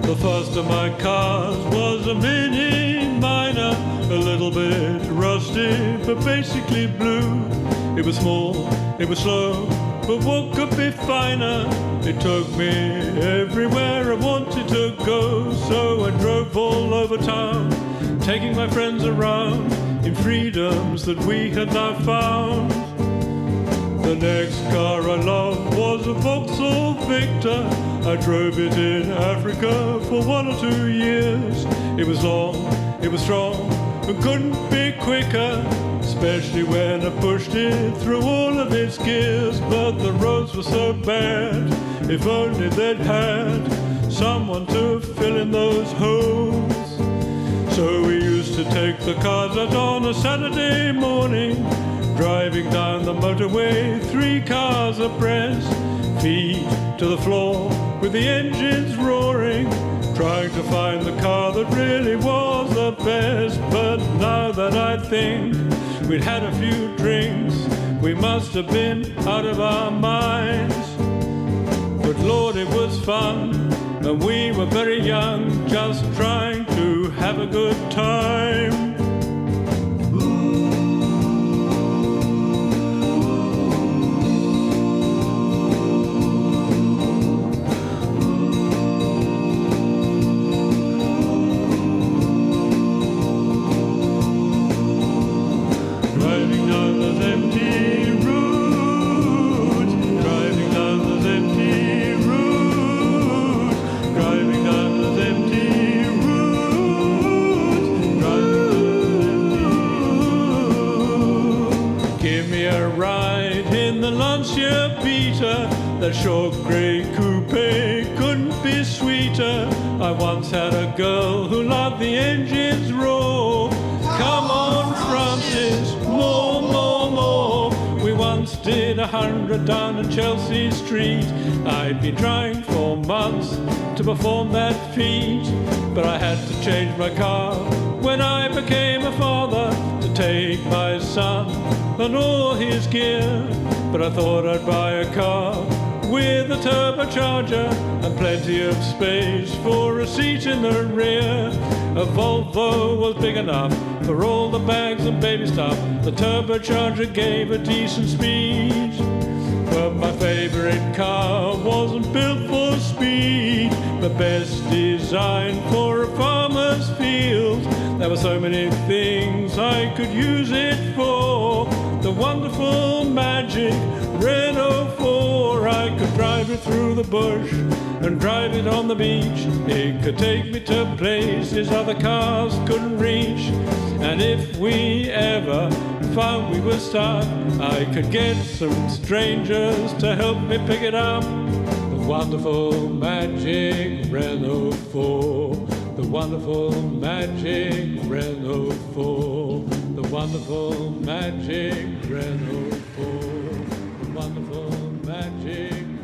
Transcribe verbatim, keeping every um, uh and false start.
The first of my cars was a Mini Minor, a little bit rusty, but basically blue. It was small, it was slow, but what could be finer? It took me everywhere I wanted to go, so I drove all over town, taking my friends around in freedoms that we had now found. The next car I loved was a Vauxhall Victor. I drove it in Africa for one or two years. It was long, it was strong, and couldn't be quicker, especially when I pushed it through all of its gears. But the roads were so bad, if only they'd had someone to fill in those holes. So we used to take the cars out on a Saturday morning, driving down the motorway, three cars abreast, feet to the floor with the engines roaring, trying to find the car that really was the best. But now that I think we'd had a few drinks, we must have been out of our minds. But Lord, it was fun, and we were very young, just trying to have a good time. Driving down those empty roads, driving down those empty roads, driving down those empty roads, driving down those empty roads. Give me a ride in the Lancia Beta, that short grey coupe couldn't be sweeter. I once had a girl who loved the engines roar. Come on, Francis, more, more, more. We once did a hundred down in Chelsea Street. I'd been trying for months to perform that feat, but I had to change my car when I became a father, to take my son and all his gear. But I thought I'd buy a car with a turbocharger and plenty of space for a seat in the rear. A Volvo was big enough for all the bags and baby stuff. The turbocharger gave a decent speed, but my favorite car wasn't built for speed, but best designed for a farmer's field. There were so many things I could use it for. The wonderful magic Renault four, I could drive it through the bush and drive it on the beach. It could take me to places other cars couldn't reach, and if we ever found we were stuck, I could get some strangers to help me pick it up. The wonderful magic Renault four, the wonderful magic Renault four, the wonderful magic Renault four, the wonderful magic